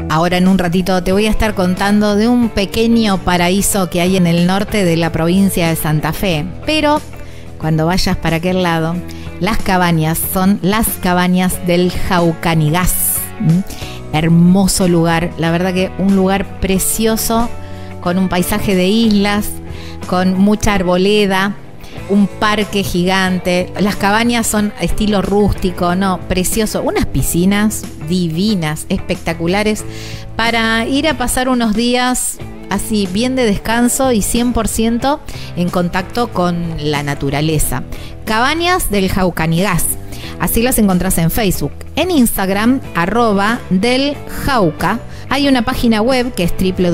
Ahora en un ratito te voy a estar contando de un pequeño paraíso que hay en el norte de la provincia de Santa Fe. Pero cuando vayas para aquel lado, las cabañas son las cabañas del Jaucanigás. Hermoso lugar, la verdad que un lugar precioso, con un paisaje de islas, con mucha arboleda, un parque gigante. Las cabañas son estilo rústico, no, precioso. Unas piscinas divinas, espectaculares, para ir a pasar unos días así bien de descanso y 100% en contacto con la naturaleza. Cabañas del Jaucanigás. Así las encontrás en Facebook. En Instagram, @delJauca. Hay una página web que es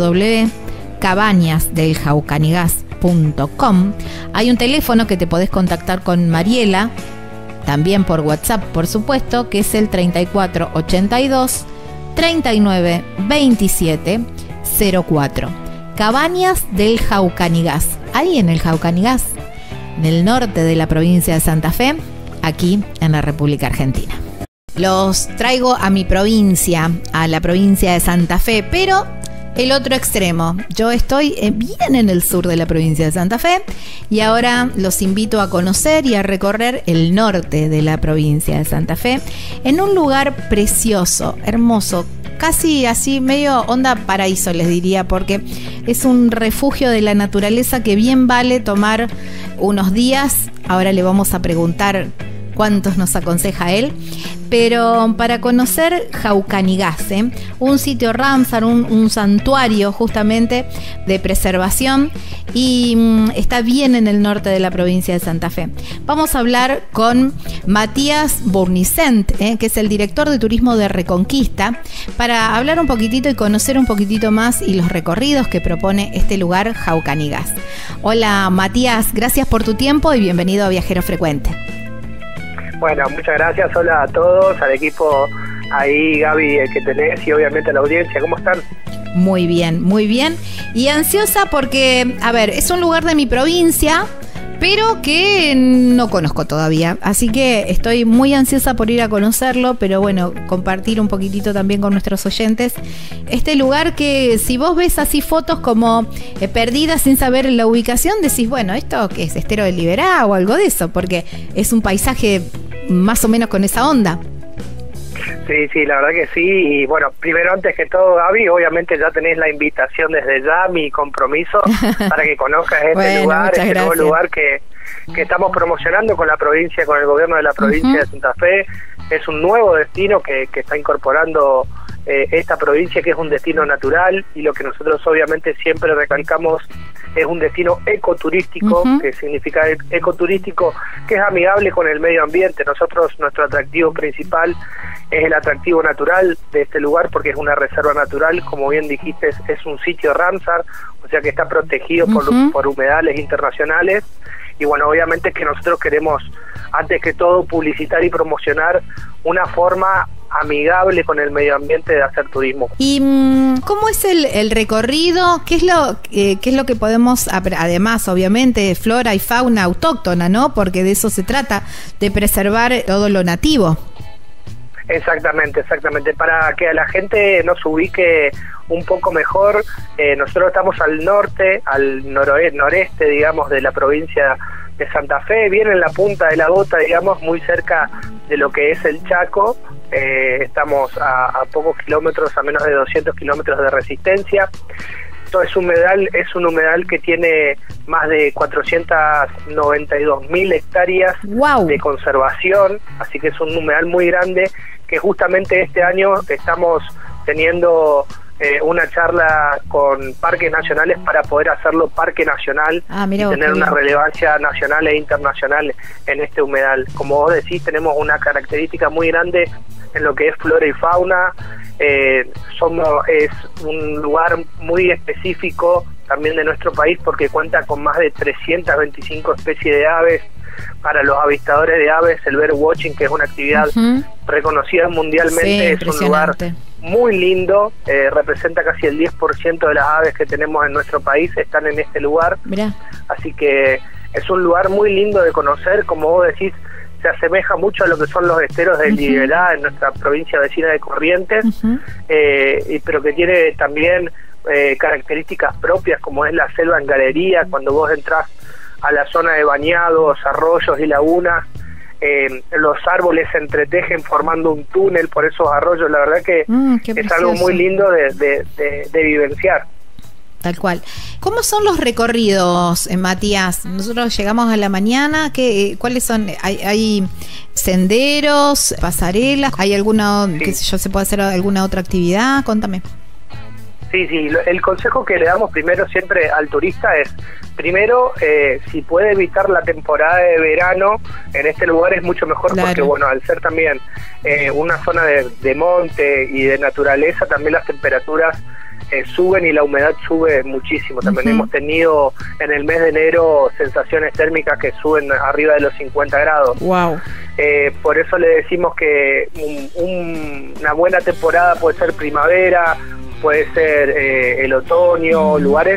www.cabañasdeljaucanigás.com. Hay un teléfono que te podés contactar con Mariela, también por WhatsApp, por supuesto, que es el 3482 39 27 04. Cabañas del Jaucanigás. Ahí en el Jaucanigás, en el norte de la provincia de Santa Fe, aquí en la República Argentina. Los traigo a mi provincia, a la provincia de Santa Fe, pero el otro extremo. Yo estoy bien en el sur de la provincia de Santa Fe y ahora los invito a conocer y a recorrer el norte de la provincia de Santa Fe en un lugar precioso, hermoso, casi así medio onda paraíso les diría, porque es un refugio de la naturaleza que bien vale tomar unos días. Ahora le vamos a preguntar cuántos nos aconseja él, pero para conocer Jaucanigás, un sitio Ramsar, un santuario justamente de preservación, y está bien en el norte de la provincia de Santa Fe. Vamos a hablar con Matías Bournisent, que es el director de turismo de Reconquista, para hablar un poquitito y conocer un poquitito más y los recorridos que propone este lugar Jaucanigás. Hola Matías, gracias por tu tiempo y bienvenido a Viajero Frecuente. Bueno, muchas gracias, hola a todos, al equipo ahí, Gaby, que tenés, y obviamente a la audiencia, ¿cómo están? Muy bien, muy bien, y ansiosa porque, a ver, es un lugar de mi provincia, pero que no conozco todavía, así que estoy muy ansiosa por ir a conocerlo, pero bueno, compartir un poquitito también con nuestros oyentes este lugar que si vos ves así fotos como perdidas sin saber la ubicación, decís, bueno, ¿esto qué es? ¿Estero de Liberá o algo de eso? Porque es un paisaje más o menos con esa onda. Sí, la verdad que sí, y bueno, primero antes que todo, Gaby, obviamente ya tenés la invitación desde ya, mi compromiso, para que conozcas este lugar, este nuevo lugar que estamos promocionando con la provincia, con el gobierno de la provincia de Santa Fe. Es un nuevo destino que está incorporando esta provincia, que es un destino natural, y lo que nosotros obviamente siempre recalcamos es un destino ecoturístico, que significa ecoturístico, que es amigable con el medio ambiente. Nosotros, nuestro atractivo principal es el atractivo natural de este lugar, porque es una reserva natural, como bien dijiste, es un sitio Ramsar, o sea que está protegido por humedales internacionales. Y bueno, obviamente que nosotros queremos, antes que todo, publicitar y promocionar una forma amigable con el medio ambiente de hacer turismo. ¿Y cómo es el recorrido? ¿Qué es lo que podemos, además, obviamente, flora y fauna autóctona, ¿no? Porque de eso se trata, de preservar todo lo nativo. Exactamente. Para que a la gente nos ubique un poco mejor, nosotros estamos al norte, al noreste, digamos, de la provincia de Santa Fe, bien en la punta de la bota, digamos, muy cerca de lo que es el Chaco. Estamos a pocos kilómetros, a menos de 200 kilómetros de Resistencia. Esto es un humedal que tiene más de 492.000 hectáreas de conservación, así que es un humedal muy grande, que justamente este año estamos teniendo una charla con parques nacionales para poder hacerlo parque nacional y tener una relevancia nacional e internacional en este humedal. Como vos decís, tenemos una característica muy grande en lo que es flora y fauna. Es un lugar muy específico también de nuestro país, porque cuenta con más de 325 especies de aves. Para los avistadores de aves, el bird watching, que es una actividad reconocida mundialmente, es un lugar muy lindo, representa casi el 10% de las aves que tenemos en nuestro país, están en este lugar. Mirá. Así que es un lugar muy lindo de conocer, como vos decís, se asemeja mucho a lo que son los esteros de Liberá en nuestra provincia vecina de Corrientes, pero que tiene también características propias, como es la selva en galería. Cuando vos entras a la zona de bañados, arroyos y lagunas, los árboles se entretejen formando un túnel por esos arroyos. La verdad que es algo muy lindo de vivenciar. Tal cual. ¿Cómo son los recorridos, Matías? Nosotros llegamos a la mañana, ¿cuáles son? ¿Hay senderos, pasarelas? ¿Hay alguna, qué sé yo, se puede hacer alguna otra actividad? Contame. Sí, el consejo que le damos primero siempre al turista es, primero, si puede evitar la temporada de verano, en este lugar es mucho mejor, porque bueno, al ser también una zona de monte y de naturaleza, también las temperaturas suben y la humedad sube muchísimo. También hemos tenido en el mes de enero sensaciones térmicas que suben arriba de los 50 grados. Wow. Por eso le decimos que una buena temporada puede ser primavera, puede ser el otoño, lugares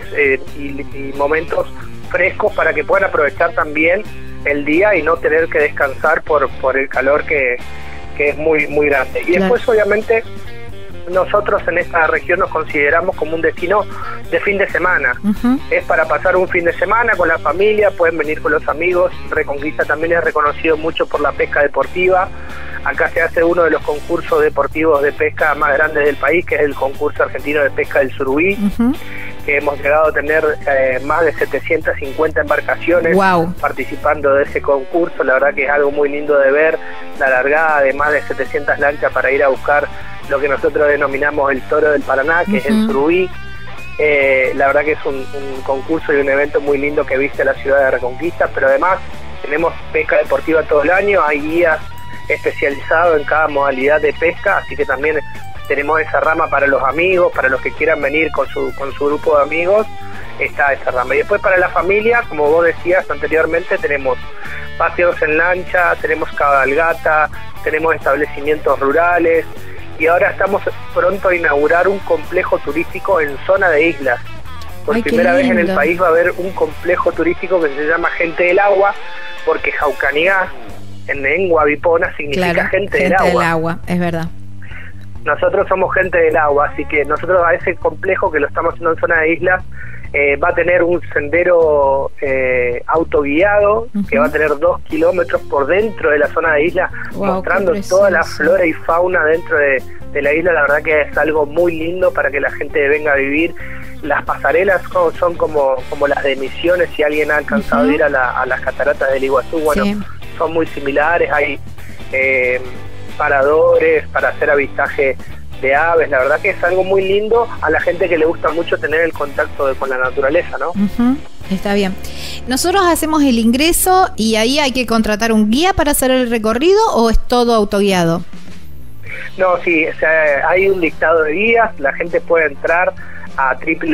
y momentos frescos para que puedan aprovechar también el día y no tener que descansar por el calor que es muy muy grande. Y después obviamente nosotros en esta región nos consideramos como un destino de fin de semana. Es para pasar un fin de semana con la familia, pueden venir con los amigos. Reconquista también es reconocido mucho por la pesca deportiva. Acá se hace uno de los concursos deportivos de pesca más grandes del país, que es el concurso argentino de pesca del surubí, que hemos llegado a tener más de 750 embarcaciones participando de ese concurso. La verdad que es algo muy lindo de ver, la largada de más de 700 lanchas para ir a buscar lo que nosotros denominamos el toro del Paraná, que es el surubí. La verdad que es un concurso y un evento muy lindo que viste la ciudad de Reconquista, pero además tenemos pesca deportiva todo el año, hay guías especializados en cada modalidad de pesca, así que también tenemos esa rama para los amigos, para los que quieran venir con su grupo de amigos, está esa rama. Y después para la familia, como vos decías anteriormente, tenemos paseos en lancha, tenemos cabalgata, tenemos establecimientos rurales, y ahora estamos pronto a inaugurar un complejo turístico en zona de islas. Por primera vez en el país va a haber un complejo turístico que se llama Gente del Agua, porque Jaucaniá, en lengua vipona, significa gente del agua. Es verdad. Nosotros somos gente del agua, así que nosotros a ese complejo que lo estamos haciendo en zona de islas, va a tener un sendero autoguiado que va a tener 2 kilómetros por dentro de la zona de isla, mostrando toda la flora y fauna dentro de la isla. La verdad que es algo muy lindo para que la gente venga a vivir. Las pasarelas son como las de Misiones, si alguien ha alcanzado a ir a las cataratas del Iguazú, bueno, son muy similares. Hay paradores para hacer avistaje de aves. La verdad que es algo muy lindo a la gente que le gusta mucho tener el contacto con la naturaleza, ¿no? Está bien. Nosotros hacemos el ingreso y ahí hay que contratar un guía para hacer el recorrido, ¿o es todo autoguiado? No, sí, o sea, hay un listado de guías. La gente puede entrar a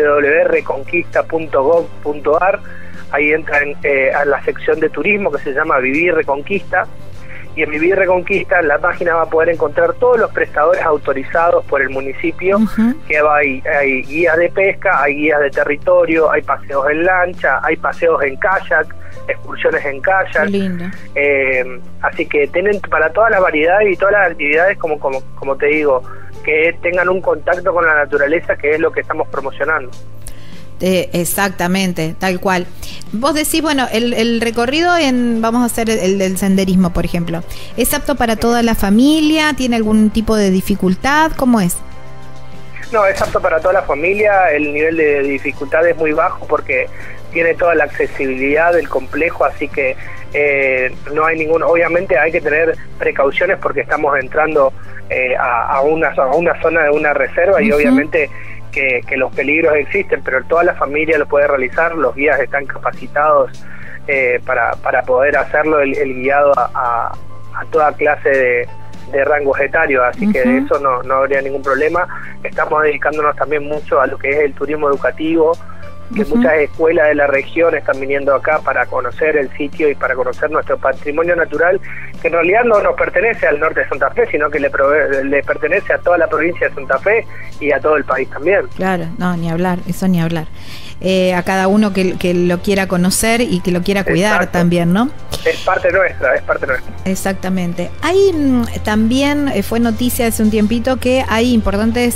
www.reconquista.gov.ar. Ahí entran a la sección de turismo que se llama Vivir Reconquista, y en Vivir Reconquista en la página va a poder encontrar todos los prestadores autorizados por el municipio, que hay guías de pesca, hay guías de territorio, hay paseos en lancha, hay paseos en kayak, excursiones en kayak. Lindo. Así que tienen para toda la variedad y todas las actividades, como te digo, que tengan un contacto con la naturaleza, que es lo que estamos promocionando. Exactamente, tal cual. Vos decís, bueno, el recorrido vamos a hacer el del senderismo, por ejemplo, ¿es apto para toda la familia? ¿Tiene algún tipo de dificultad? ¿Cómo es? No, es apto para toda la familia. El nivel de dificultad es muy bajo porque tiene toda la accesibilidad del complejo, así que no hay obviamente hay que tener precauciones porque estamos entrando a una zona de una reserva, y obviamente que los peligros existen, pero toda la familia lo puede realizar. Los guías están capacitados para poder hacerlo, el guiado a toda clase de rangos etarios, así que de eso no habría ningún problema. Estamos dedicándonos también mucho a lo que es el turismo educativo, que muchas escuelas de la región están viniendo acá para conocer el sitio y para conocer nuestro patrimonio natural, que en realidad no nos pertenece al norte de Santa Fe, sino que le pertenece a toda la provincia de Santa Fe y a todo el país también. Claro, no, ni hablar, eso ni hablar. A cada uno que lo quiera conocer y que lo quiera cuidar. Exacto. También, ¿no? es parte nuestra. Exactamente. Hay también, fue noticia hace un tiempito, que hay importantes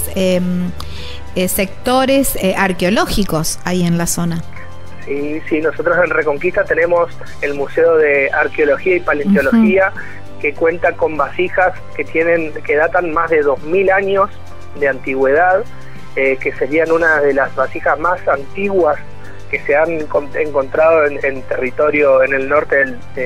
sectores arqueológicos ahí en la zona. Sí, nosotros en Reconquista tenemos el Museo de Arqueología y Paleontología, que cuenta con vasijas que datan más de 2000 años de antigüedad, que serían una de las vasijas más antiguas que se han encontrado en territorio en el norte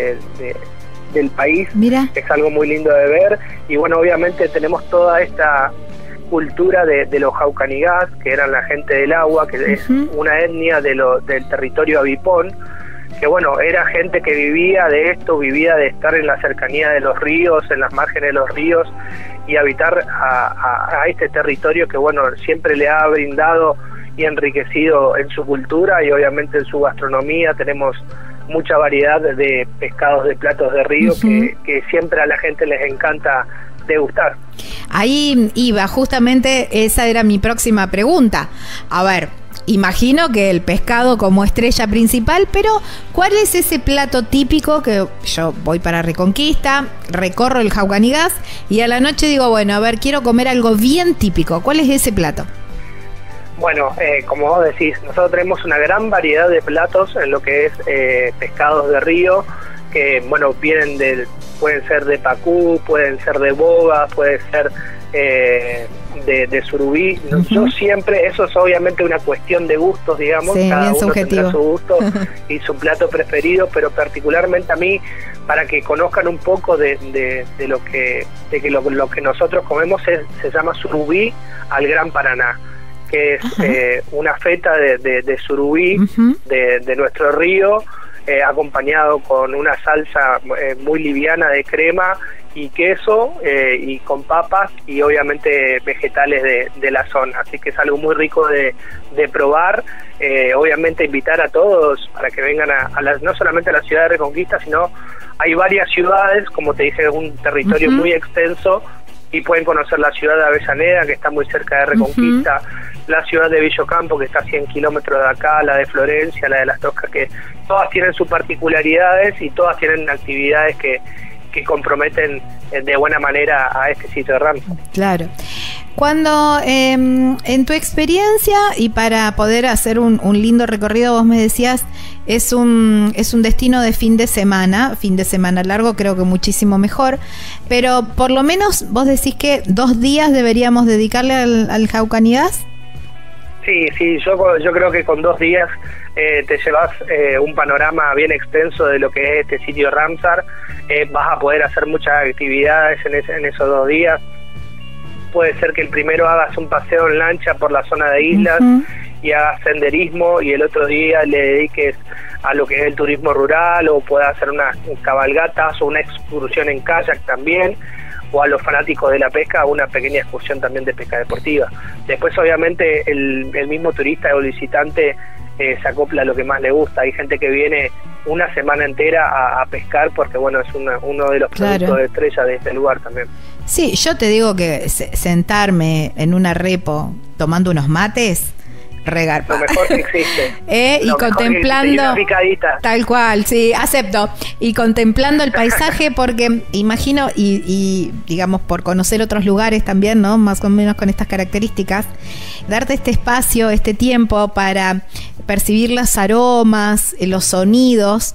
del país. Mira. Es algo muy lindo de ver, y bueno, obviamente tenemos toda esta cultura de los jaucanigás, que eran la gente del agua, que es una etnia del territorio avipón, que bueno, era gente que vivía de esto, vivía de estar en la cercanía de los ríos, en las márgenes de los ríos, y habitar a este territorio que bueno, siempre le ha brindado y enriquecido en su cultura y obviamente en su gastronomía. Tenemos mucha variedad de pescados, de platos de río que siempre a la gente les encanta degustar. Ahí iba, justamente esa era mi próxima pregunta. A ver, imagino que el pescado como estrella principal, pero ¿cuál es ese plato típico que yo voy para Reconquista, recorro el Jaucanigás y a la noche digo, bueno, a ver, quiero comer algo bien típico? ¿Cuál es ese plato? Bueno, como vos decís, nosotros tenemos una gran variedad de platos en lo que es pescados de río, que bueno, pueden ser de pacú, pueden ser de boga, puede ser de surubí. Yo siempre, eso es obviamente una cuestión de gustos, digamos, sí, cada uno subjetivo. tendrá su gusto y su plato preferido, pero particularmente a mí, para que conozcan un poco de lo que nosotros comemos, se llama surubí al Gran Paraná, que es una feta de surubí de nuestro río, acompañado con una salsa muy liviana de crema y queso, y con papas y obviamente vegetales de la zona, así que es algo muy rico de probar. Obviamente invitar a todos para que vengan no solamente a la ciudad de Reconquista, sino hay varias ciudades, como te dije, es un territorio muy extenso, y pueden conocer la ciudad de Avellaneda, que está muy cerca de Reconquista, la ciudad de Villocampo, que está a 100 kilómetros de acá, la de Florencia, la de Las Toscas, que todas tienen sus particularidades y todas tienen actividades que comprometen de buena manera a este sitio de Ramsar. Claro. Cuando en tu experiencia, y para poder hacer un lindo recorrido, vos me decías, es un destino de fin de semana largo, creo que muchísimo mejor, pero por lo menos vos decís que 2 días deberíamos dedicarle al Jaucanigás. Sí, yo creo que con 2 días te llevas un panorama bien extenso de lo que es este sitio Ramsar. Vas a poder hacer muchas actividades en esos 2 días. Puede ser que el primero hagas un paseo en lancha por la zona de islas y hagas senderismo, y el otro día le dediques a lo que es el turismo rural, o puedas hacer unas cabalgatas o una excursión en kayak también, o a los fanáticos de la pesca una pequeña excursión también de pesca deportiva. Después obviamente el mismo turista o visitante se acopla a lo que más le gusta. Hay gente que viene una semana entera a pescar porque bueno, es uno de los productos de estrella de este lugar también. Sí, yo te digo que sentarme en una repo tomando unos mates, regar. Lo mejor que existe. Y contemplando. Y una picadita. Tal cual, sí, acepto. Y contemplando el paisaje, porque imagino, y digamos, por conocer otros lugares también, ¿no? Más o menos con estas características, darte este espacio, este tiempo para percibir los aromas, los sonidos,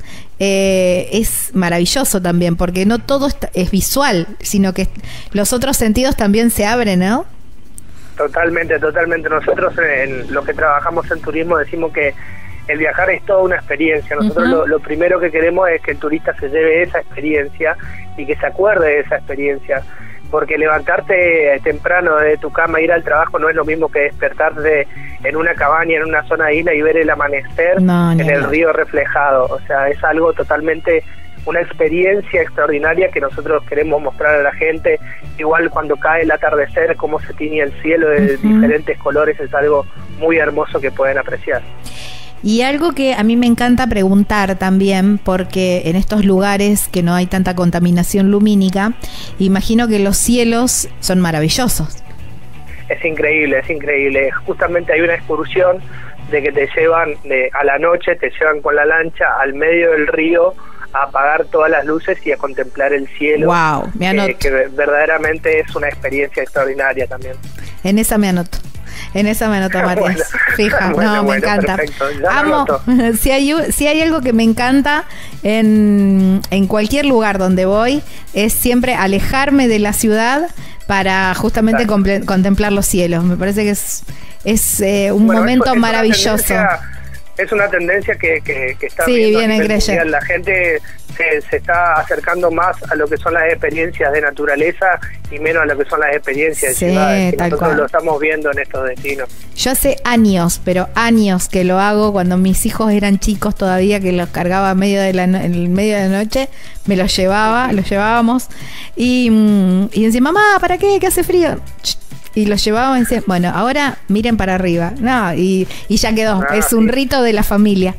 es maravilloso también, porque no todo es visual, sino que los otros sentidos también se abren, ¿no? Totalmente. Nosotros en los que trabajamos en turismo decimos que el viajar es toda una experiencia. Nosotros lo primero que queremos es que el turista se lleve esa experiencia y que se acuerde de esa experiencia, porque levantarte temprano de tu cama, ir al trabajo, no es lo mismo que despertarte en una cabaña, en una zona de isla y ver el amanecer en el río reflejado. O sea, es algo totalmente, una experiencia extraordinaria que nosotros queremos mostrar a la gente. Igual cuando cae el atardecer, cómo se tiñe el cielo de diferentes colores, es algo muy hermoso que pueden apreciar. Y algo que a mí me encanta preguntar también, porque en estos lugares que no hay tanta contaminación lumínica, imagino que los cielos son maravillosos. Es increíble. Justamente hay una excursión de que te llevan a la noche, te llevan con la lancha al medio del río apagar todas las luces y a contemplar el cielo. Wow, me anoto. Que verdaderamente es una experiencia extraordinaria también. En esa me anoto, Matías. Bueno, fija, me encanta. Amo, si hay algo que me encanta en cualquier lugar donde voy, es siempre alejarme de la ciudad para justamente contemplar los cielos. Me parece que es un momento maravilloso. Es una tendencia que está viendo a nivel mundial. La gente se está acercando más a lo que son las experiencias de naturaleza y menos a lo que son las experiencias de ciudades. Nosotros lo estamos viendo en estos destinos. Yo hace años, pero años que lo hago, cuando mis hijos eran chicos todavía, que los cargaba en medio de la noche, me los llevábamos y decía, mamá, ¿para qué? ¿Qué hace frío? Y los llevábamos y decían, bueno, ahora miren para arriba. No, y ya quedó. Es un rito de la familia.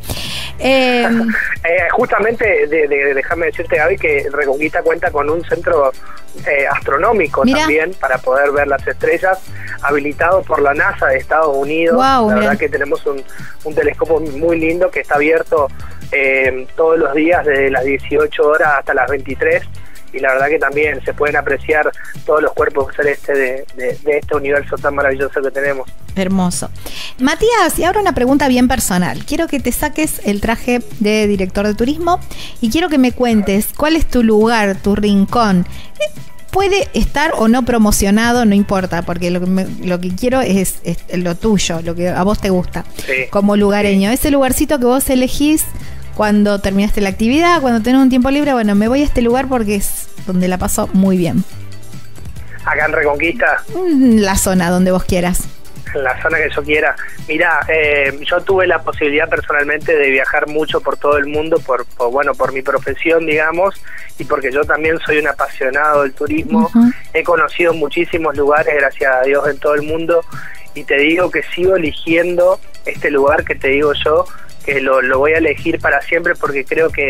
Justamente, déjame decirte, Gaby, que Reconquista cuenta con un centro astronómico también para poder ver las estrellas, habilitado por la NASA de Estados Unidos. Wow, la verdad que tenemos un telescopio muy lindo que está abierto todos los días desde las 18 horas hasta las 23. Y la verdad que también se pueden apreciar todos los cuerpos celestes de este universo tan maravilloso que tenemos. Hermoso. Matías, y ahora una pregunta bien personal. Quiero que te saques el traje de director de turismo y quiero que me cuentes cuál es tu lugar, tu rincón. Puede estar o no promocionado, no importa, porque lo que quiero es lo tuyo, lo que a vos te gusta, como lugareño. Ese lugarcito que vos elegís cuando terminaste la actividad, cuando tenés un tiempo libre, bueno, me voy a este lugar porque es donde la paso muy bien. ¿Acá en Reconquista? La zona donde vos quieras. La zona que yo quiera. Mirá, yo tuve la posibilidad personalmente de viajar mucho por todo el mundo, por mi profesión, digamos, y porque yo también soy un apasionado del turismo. He conocido muchísimos lugares, gracias a Dios, en todo el mundo, y te digo que sigo eligiendo este lugar que te digo yo, que lo voy a elegir para siempre, porque creo que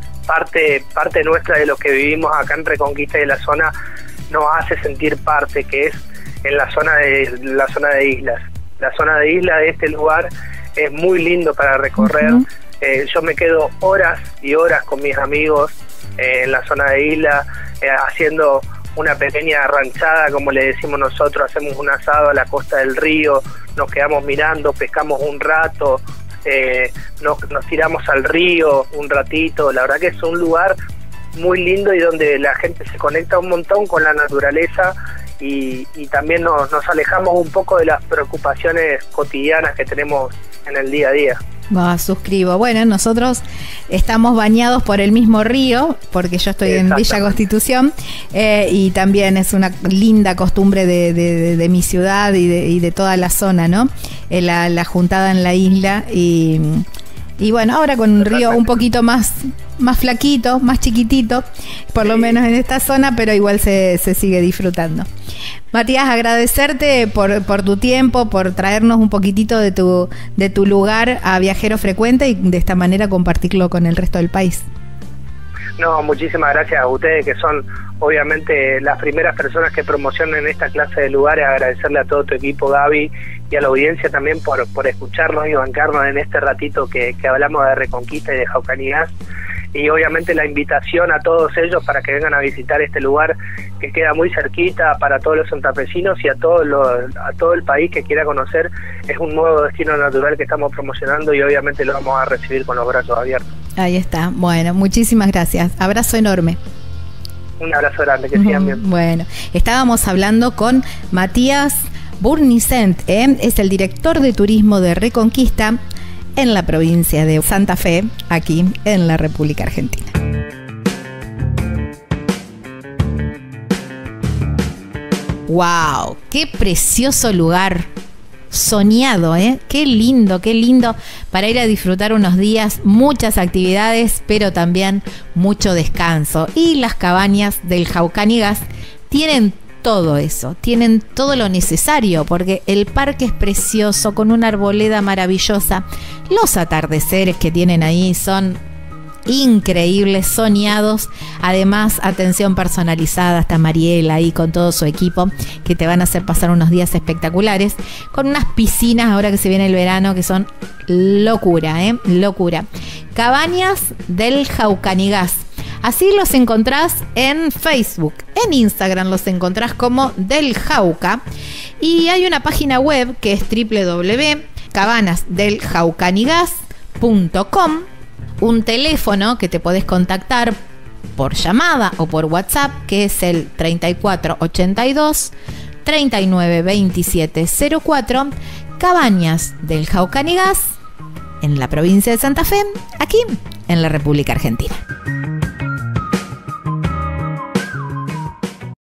parte nuestra de lo que vivimos acá en Reconquista y de la zona nos hace sentir parte, que es en la zona de islas. La zona de islas de este lugar es muy lindo para recorrer. Yo me quedo horas y horas con mis amigos en la zona de isla, haciendo una pequeña ranchada, como le decimos nosotros. Hacemos un asado a la costa del río, nos quedamos mirando, pescamos un rato, nos tiramos al río un ratito. La verdad que es un lugar muy lindo y donde la gente se conecta un montón con la naturaleza y también nos alejamos un poco de las preocupaciones cotidianas que tenemos en el día a día. Suscribo. Bueno, nosotros estamos bañados por el mismo río, porque yo estoy en Villa Constitución, y también es una linda costumbre de mi ciudad y de toda la zona, ¿no? La juntada en la isla y bueno, ahora con un río un poquito más flaquito, más chiquitito, por lo menos en esta zona, pero igual se sigue disfrutando. Matías, agradecerte por tu tiempo, por traernos un poquitito de tu lugar a Viajero Frecuente y de esta manera compartirlo con el resto del país. No, muchísimas gracias a ustedes, que son obviamente las primeras personas que promocionan esta clase de lugares. Agradecerle a todo tu equipo, Gaby, y a la audiencia también por escucharnos y bancarnos en este ratito que hablamos de Reconquista y de Jaucani-Gas. Y obviamente la invitación a todos ellos para que vengan a visitar este lugar que queda muy cerquita para todos los santafesinos y a todo el país que quiera conocer. Es un nuevo destino natural que estamos promocionando y obviamente lo vamos a recibir con los brazos abiertos. Ahí está. Bueno, muchísimas gracias. Abrazo enorme. Un abrazo grande, que sigan bien. Bueno, estábamos hablando con Matías Burnicent, es el director de turismo de Reconquista en la provincia de Santa Fe, aquí en la República Argentina. ¡Wow! ¡Qué precioso lugar! Soñado, qué lindo para ir a disfrutar unos días, muchas actividades, pero también mucho descanso. Y las cabañas del Jaucani-Gas tienen todo eso, tienen todo lo necesario, porque el parque es precioso, con una arboleda maravillosa. Los atardeceres que tienen ahí son increíbles, soñados. Además, atención personalizada, hasta Mariela ahí con todo su equipo, que te van a hacer pasar unos días espectaculares, con unas piscinas ahora que se viene el verano que son locura, locura. Cabañas del Jaucanigás. Así los encontrás en Facebook. En Instagram los encontrás como Del Jauca. Y hay una página web que es www.cabanasdelJaucanigás.com. Un teléfono que te podés contactar por llamada o por WhatsApp, que es el 3482 392704. Cabañas del Jaucanigás, en la provincia de Santa Fe, aquí en la República Argentina.